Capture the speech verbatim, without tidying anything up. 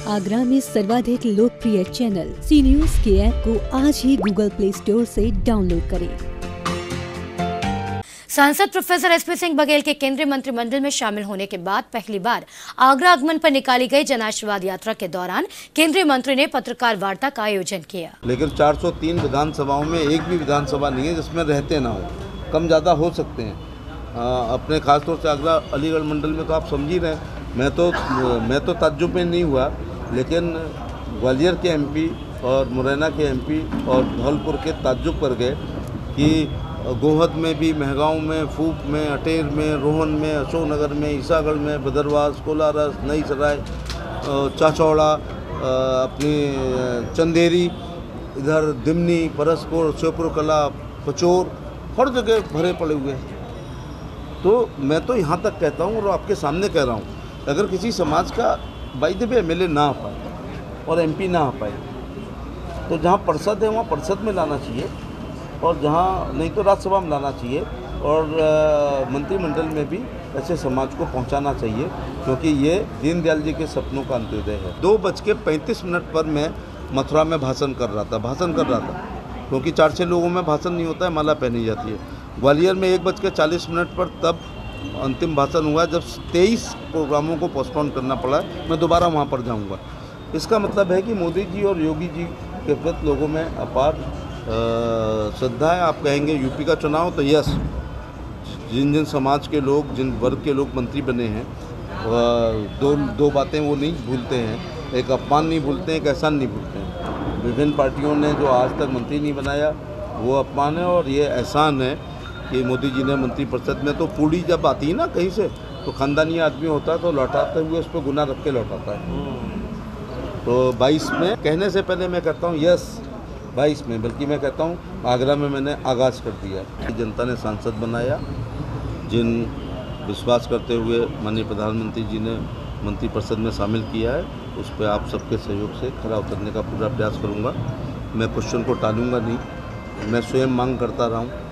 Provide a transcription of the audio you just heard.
आगरा में सर्वाधिक लोकप्रिय चैनल सी न्यूज के ऐप को आज ही गूगल प्ले स्टोर से डाउनलोड करें। सांसद professor S P Singh Baghel के केंद्रीय मंत्रिमंडल में शामिल होने के बाद पहली बार आगरा आगमन पर निकाली गई जन आशीर्वाद यात्रा के दौरान केंद्रीय मंत्री ने पत्रकार वार्ता का आयोजन किया। लेकिन चार सौ तीन विधानसभाओं में एक भी विधानसभा नहीं है जिसमें रहते ना हो, कम ज़्यादा हो सकते हैं। आ, अपने खासतौर से आगरा अलीगढ़ मंडल में तो आप समझ ही रहे हैं। मैं तो मैं तो ताज्जुब में नहीं हुआ, लेकिन ग्वालियर के एमपी और मुरैना के एमपी और धौलपुर के ताज्जुब कर गए कि गोहद में भी, महगांव में, फूक में, अटेर में, रोहन में, अशोकनगर में, ईसागढ़ में, बदरवास, कोलारस, नई सराय, चाचौड़ा, अपनी चंदेरी, इधर दिमनी, परसपुर, श्योपुर कला, पचोर, हर जगह भरे पड़े हुए हैं। तो मैं तो यहाँ तक कहता हूँ और आपके सामने कह रहा हूँ, अगर किसी समाज का by the way M L A ना आ पाए और एम पी ना आ पाए तो जहाँ परिषद है वहाँ परिषद में लाना चाहिए, और जहाँ नहीं तो राज्यसभा में लाना चाहिए, और मंत्रिमंडल में भी ऐसे समाज को पहुँचाना चाहिए, क्योंकि ये दीनदयाल जी के सपनों का अंत्योदय है। दो बज के पैंतीस मिनट पर मैं मथुरा में भाषण कर रहा था भाषण कर रहा था क्योंकि चार छः लोगों में भाषण नहीं होता है, माला पहनी जाती है। ग्वालियर में एक बज के चालीस मिनट पर तब अंतिम भाषण हुआ जब तेईस प्रोग्रामों को पोस्टपोन करना पड़ा। मैं दोबारा वहाँ पर जाऊँगा। इसका मतलब है कि मोदी जी और योगी जी के प्रति लोगों में अपार श्रद्धा है। आप कहेंगे यूपी का चुनाव, तो यस, जिन जिन समाज के लोग, जिन वर्ग के लोग मंत्री बने हैं, दो दो बातें वो नहीं भूलते हैं, एक अपमान नहीं भूलते हैं, एक एहसान नहीं भूलते हैं। विभिन्न पार्टियों ने जो आज तक मंत्री नहीं बनाया वो अपमान है, और ये एहसान है कि मोदी जी ने मंत्रिपरिषद में, तो पूड़ी जब आती है ना कहीं से, तो खानदानी आदमी होता है तो लौटाते हुए उस पर गुना रख के लौटाता है। तो बाईस में कहने से पहले मैं कहता हूँ यस, बाईस में, बल्कि मैं कहता हूँ आगरा में मैंने आगाज़ कर दिया। जनता ने सांसद बनाया, जिन विश्वास करते हुए माननीय प्रधानमंत्री जी ने मंत्रिपरिषद में शामिल किया है, उस पर आप सबके सहयोग से खरा उतरने का पूरा प्रयास करूँगा। मैं क्वेश्चन को टालूँगा नहीं, मैं स्वयं मांग करता रहा हूँ।